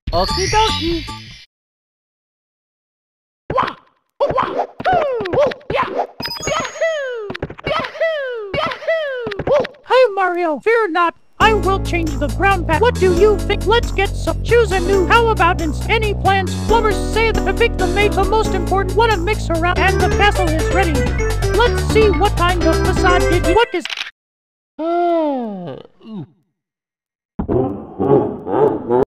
Okie dokie. Hey Mario, fear not. I will change the ground path. What do you think? Let's get some. Choose a new. How about any plans? Plumbers say that to pick the mate the most important. What a mix around. And the castle is ready. Let's see what kind of facade did you. What is.